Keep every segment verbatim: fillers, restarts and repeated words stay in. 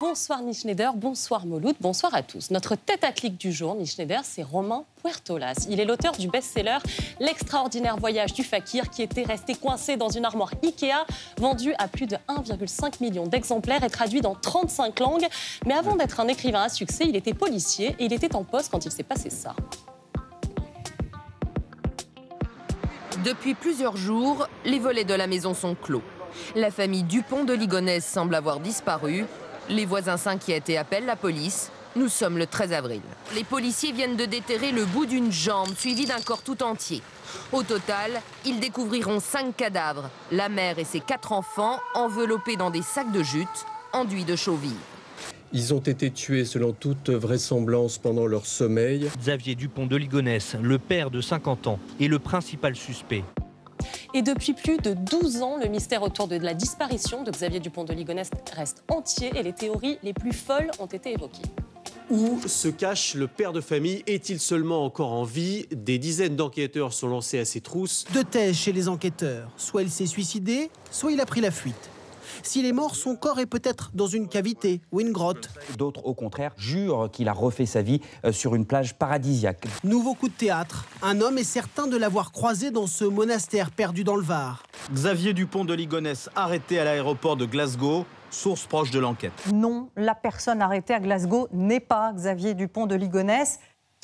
Bonsoir Nils Schneider, bonsoir Mouloud, bonsoir à tous. Notre tête à clic du jour, Nils Schneider, c'est Romain Puertolas. Il est l'auteur du best-seller L'extraordinaire voyage du fakir qui était resté coincé dans une armoire Ikea, vendu à plus de un virgule cinq million d'exemplaires et traduit dans trente-cinq langues. Mais avant d'être un écrivain à succès, il était policier et il était en poste quand il s'est passé ça. Depuis plusieurs jours, les volets de la maison sont clos. La famille Dupont de Ligonnès semble avoir disparu. Les voisins s'inquiètent et appellent la police. Nous sommes le treize avril. Les policiers viennent de déterrer le bout d'une jambe, suivi d'un corps tout entier. Au total, ils découvriront cinq cadavres. La mère et ses quatre enfants enveloppés dans des sacs de jute, enduits de chaux vive. Ils ont été tués selon toute vraisemblance pendant leur sommeil. Xavier Dupont de Ligonnès, le père de cinquante ans, est le principal suspect. Et depuis plus de douze ans, le mystère autour de la disparition de Xavier Dupont de Ligonnès reste entier et les théories les plus folles ont été évoquées. Où se cache le père de famille? Est-il seulement encore en vie? Des dizaines d'enquêteurs sont lancés à ses trousses. Deux thèses chez les enquêteurs. Soit il s'est suicidé, soit il a pris la fuite. S'il est mort, son corps est peut-être dans une cavité ou une grotte. D'autres, au contraire, jurent qu'il a refait sa vie sur une plage paradisiaque. Nouveau coup de théâtre. Un homme est certain de l'avoir croisé dans ce monastère perdu dans le Var. Xavier Dupont de Ligonnès, arrêté à l'aéroport de Glasgow, source proche de l'enquête. Non, la personne arrêtée à Glasgow n'est pas Xavier Dupont de Ligonnès.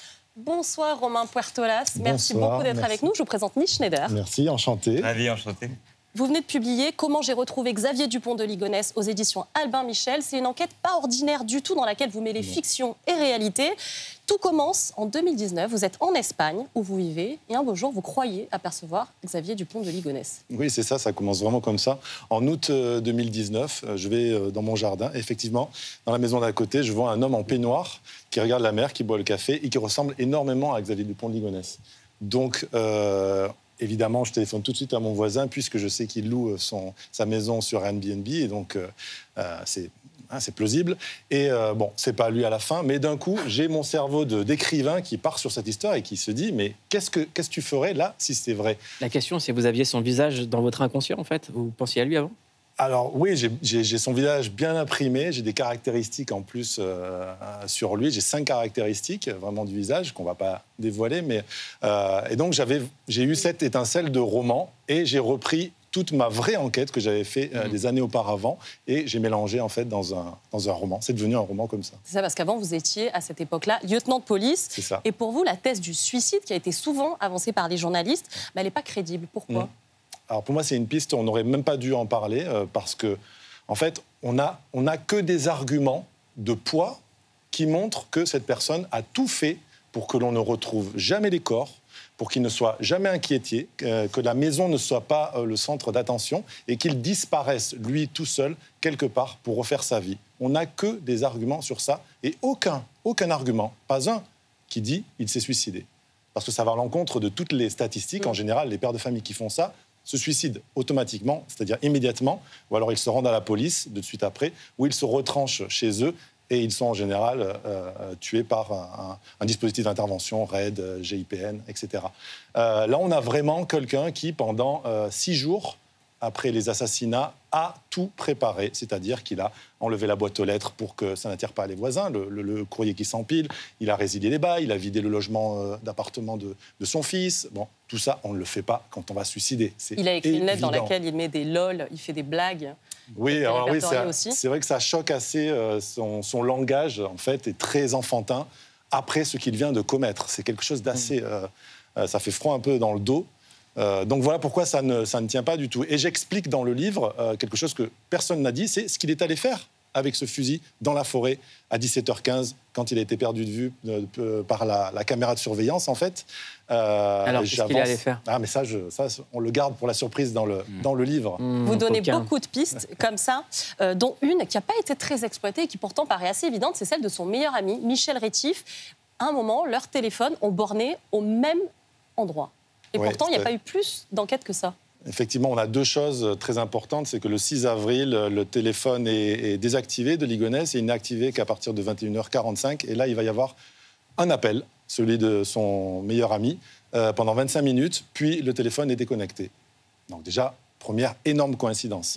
Bonsoir Romain Puertolas, merci Bonsoir, beaucoup d'être merci. avec nous. Je vous présente Nils Schneider. Merci, enchanté. Ravi, enchanté. Vous venez de publier « Comment j'ai retrouvé Xavier Dupont de Ligonnès » aux éditions Albin Michel. C'est une enquête pas ordinaire du tout dans laquelle vous mêlez fiction et réalité. Tout commence en deux mille dix-neuf. Vous êtes en Espagne où vous vivez et un beau jour, vous croyez apercevoir Xavier Dupont de Ligonnès. Oui, c'est ça, ça commence vraiment comme ça. En août deux mille dix-neuf, je vais dans mon jardin. Effectivement, dans la maison d'à côté, je vois un homme en peignoir qui regarde la mer, qui boit le café et qui ressemble énormément à Xavier Dupont de Ligonnès. Donc... Euh, Évidemment, je téléphone tout de suite à mon voisin puisque je sais qu'il loue son, sa maison sur Airbnb et donc euh, c'est hein, c'est plausible. Et euh, bon, c'est pas lui à la fin, mais d'un coup, j'ai mon cerveau de, d'écrivain qui part sur cette histoire et qui se dit mais qu'est-ce que, qu'est-ce que tu ferais là si c'était vrai? La question, c'est vous aviez son visage dans votre inconscient en fait? Vous pensiez à lui avant? Alors oui, j'ai, j'ai, j'ai son visage bien imprimé, j'ai des caractéristiques en plus euh, sur lui, j'ai cinq caractéristiques vraiment du visage qu'on ne va pas dévoiler, mais euh, et donc j'avais, j'ai eu cette étincelle de roman et j'ai repris toute ma vraie enquête que j'avais fait euh, mmh. des années auparavant et j'ai mélangé en fait dans un, dans un roman. C'est devenu un roman comme ça. C'est ça, parce qu'avant vous étiez à cette époque-là lieutenant de police. C'est ça. Et pour vous, la thèse du suicide qui a été souvent avancée par les journalistes, bah, elle n'est pas crédible. Pourquoi? mmh. Alors pour moi, c'est une piste, on n'aurait même pas dû en parler euh, parce que, en fait, on n'a on a que des arguments de poids qui montrent que cette personne a tout fait pour que l'on ne retrouve jamais les corps, pour qu'il ne soit jamais inquiété, euh, que la maison ne soit pas euh, le centre d'attention et qu'il disparaisse, lui, tout seul, quelque part, pour refaire sa vie. On n'a que des arguments sur ça et aucun, aucun argument, pas un, qui dit qu'il s'est suicidé. Parce que ça va à l'encontre de toutes les statistiques. Mmh. En général, les pères de famille qui font ça se suicident automatiquement, c'est-à-dire immédiatement, ou alors ils se rendent à la police de suite après, ou ils se retranchent chez eux et ils sont en général euh, tués par un, un, un dispositif d'intervention, RAID, G I P N, et cetera. Euh, là, on a vraiment quelqu'un qui, pendant euh, six jours après les assassinats, a tout préparé, c'est-à-dire qu'il a enlevé la boîte aux lettres pour que ça n'attire pas les voisins, le, le, le courrier qui s'empile, il a résilié les bails, il a vidé le logement euh, d'appartement de, de son fils. Bon, tout ça, on ne le fait pas quand on va suicider. C'est il a écrit évident. Une lettre dans laquelle il met des lol, il fait des blagues. Oui, alors oui, c'est, c'est vrai que ça choque assez. Euh, son, son langage, en fait, est très enfantin après ce qu'il vient de commettre. C'est quelque chose d'assez... Mmh. Euh, euh, ça fait froid un peu dans le dos. Euh, donc voilà pourquoi ça ne, ça ne tient pas du tout. Et j'explique dans le livre euh, quelque chose que personne n'a dit, c'est ce qu'il est allé faire avec ce fusil dans la forêt à dix-sept heures quinze, quand il a été perdu de vue euh, par la, la caméra de surveillance, en fait. Euh, Alors, qu'est-ce qu'il allait faire? Ah, mais ça, je, ça, on le garde pour la surprise dans le, mmh. dans le livre. Mmh, Vous donnez aucun. beaucoup de pistes comme ça, euh, dont une qui n'a pas été très exploitée et qui pourtant paraît assez évidente, c'est celle de son meilleur ami, Michel Rétif. À un moment, leurs téléphones ont borné au même endroit. Et ouais, pourtant, il n'y a pas eu plus d'enquêtes que ça. Effectivement, on a deux choses très importantes. C'est que le six avril, le téléphone est, est désactivé de Ligonnès et il n'est activé qu'à partir de vingt et une heures quarante-cinq. Et là, il va y avoir un appel, celui de son meilleur ami, euh, pendant vingt-cinq minutes, puis le téléphone est déconnecté. Donc déjà, première énorme coïncidence. Mmh.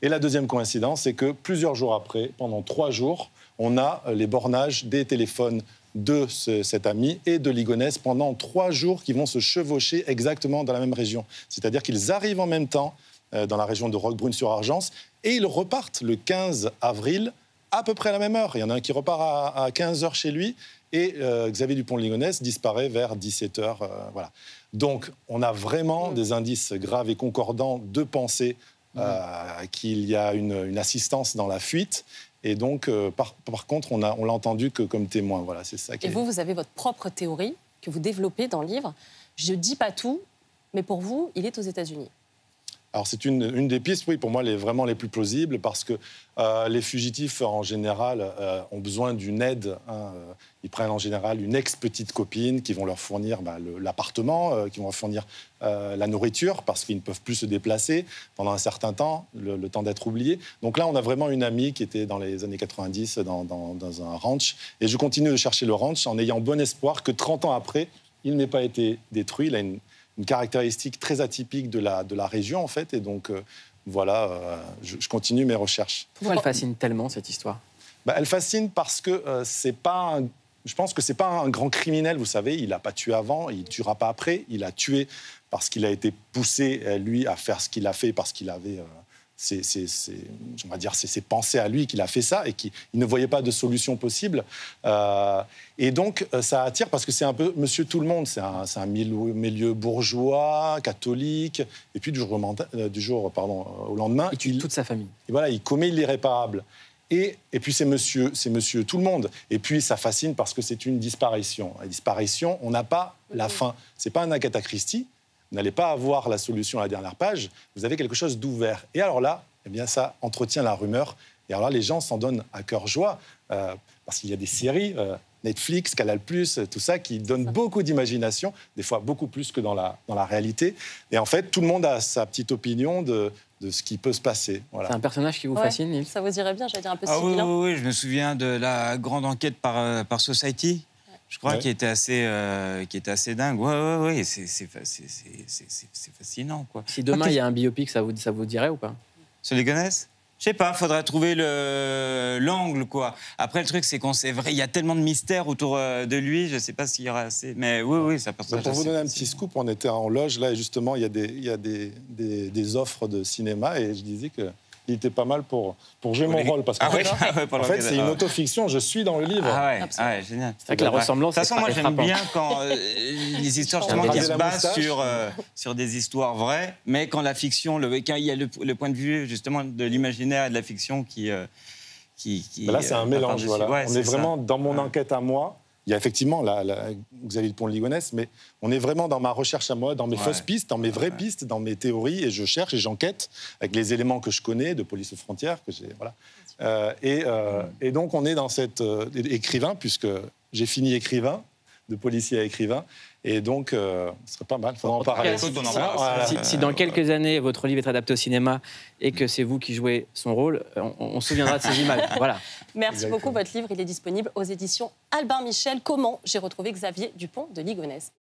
Et la deuxième coïncidence, c'est que plusieurs jours après, pendant trois jours, on a les bornages des téléphones de ce, cet ami et de Ligonnès pendant trois jours qui vont se chevaucher exactement dans la même région. C'est-à-dire qu'ils arrivent en même temps euh, dans la région de Roquebrune-sur-Argence et ils repartent le quinze avril à peu près à la même heure. Il y en a un qui repart à, à quinze heures chez lui et euh, Xavier Dupont-de Ligonnès disparaît vers dix-sept heures. Euh, voilà. Donc on a vraiment mmh. des indices graves et concordants de penser mmh. euh, qu'il y a une, une assistance dans la fuite. Et donc, euh, par, par contre, on, a, on l'a entendu que comme témoin. Voilà, c'est ça qui Et est... vous, vous avez votre propre théorie que vous développez dans le livre. Je ne dis pas tout, mais pour vous, il est aux États-Unis. Alors, c'est une, une des pistes, oui, pour moi, les, vraiment les plus plausibles, parce que euh, les fugitifs, en général, euh, ont besoin d'une aide. Hein. Ils prennent, en général, une ex-petite copine qui vont leur fournir bah, le, l'appartement, euh, qui vont leur fournir euh, la nourriture, parce qu'ils ne peuvent plus se déplacer pendant un certain temps, le, le temps d'être oubliés. Donc là, on a vraiment une amie qui était dans les années quatre-vingt-dix dans, dans, dans un ranch. Et je continue de chercher le ranch en ayant bon espoir que trente ans après, il n'ait pas été détruit. Il a une... une caractéristique très atypique de la, de la région, en fait. Et donc, euh, voilà, euh, je, je continue mes recherches. Pourquoi elle fascine tellement, cette histoire ? bah, Elle fascine parce que euh, c'est pas... Un, je pense que c'est pas un grand criminel, vous savez. Il n'a pas tué avant, il ne tuera pas après. Il a tué parce qu'il a été poussé, lui, à faire ce qu'il a fait, parce qu'il avait... Euh, C'est, c'est, c'est, on va dire, c'est ses pensées à lui qu'il a fait ça et qu'il ne voyait pas de solution possible. Euh, et donc, ça attire parce que c'est un peu monsieur tout le monde. C'est un, c'est un milieu, milieu bourgeois, catholique. Et puis, du jour, du jour pardon, au lendemain... Il tue il, toute sa famille. Et voilà, il commet l'irréparable. Et, et puis, c'est monsieur, c'est monsieur tout le monde. Et puis, ça fascine parce que c'est une disparition. La disparition, on n'a pas la fin. C'est pas un Agatha Christie. Vous n'allez pas avoir la solution à la dernière page, vous avez quelque chose d'ouvert. Et alors là, eh bien, ça entretient la rumeur. Et alors là, les gens s'en donnent à cœur joie, euh, parce qu'il y a des séries, euh, Netflix, Canal plus, tout ça, qui donnent beaucoup d'imagination, des fois beaucoup plus que dans la, dans la réalité. Et en fait, tout le monde a sa petite opinion de, de ce qui peut se passer. Voilà. C'est un personnage qui vous ouais, fascine, Nils ? Ça vous dirait bien, j'allais dire un peu ah, oui, sibyllin. oui, oui, je me souviens de la grande enquête par, euh, par Society. Je crois ouais. qu'il était assez, euh, qui était assez dingue. Oui, oui, oui, c'est, c'est, c'est, c'est, c'est, c'est fascinant, quoi. Si demain, il y a un biopic, ça vous, ça vous dirait ou pas ? Sur Ligonnès ? Je sais pas, faudrait trouver le, l'angle, quoi. Après, le truc, c'est qu'on sait vrai, il y a tellement de mystères autour de lui, je sais pas s'il y aura assez. Mais oui, oui, ça peut. Pour vous donner un petit scoop, on était en loge, là, et justement, il y a des, il y a des, des, des offres de cinéma, et je disais que... il était pas mal pour, pour jouer mon rôle. Parce qu'en ah fait, ouais, ouais, en fait c'est une autofiction. Je suis dans le livre. Ah ouais, ah ouais génial. C'est vrai que la ressemblance. De toute façon, moi, j'aime bien quand euh, les histoires justement, qui se basent sur, euh, sur des histoires vraies, mais quand la fiction, le, quand il y a le, le point de vue justement de l'imaginaire et de la fiction qui. Euh, qui, qui là, c'est un euh, mélange. Voilà. Ouais, on est, est vraiment dans mon ouais. enquête à moi. Il y a effectivement la, la, Xavier Dupont-de Ligonnès, mais on est vraiment dans ma recherche à moi, dans mes ouais. fausses pistes, dans mes vraies ouais. pistes, dans mes théories, et je cherche et j'enquête avec les éléments que je connais de police aux frontières, que j'ai, voilà. Euh, et, euh, et donc on est dans cet euh, écrivain, puisque j'ai fini écrivain, de policier à écrivain, et donc euh, ce serait pas mal, il faudra en parler. Si, si, voilà. si, si dans quelques années votre livre est adapté au cinéma et que c'est vous qui jouez son rôle, on, on se souviendra de ces images. Voilà. Merci Exactement. beaucoup. Votre livre, il est disponible aux éditions Albin Michel. Comment j'ai retrouvé Xavier Dupont de Ligonnès.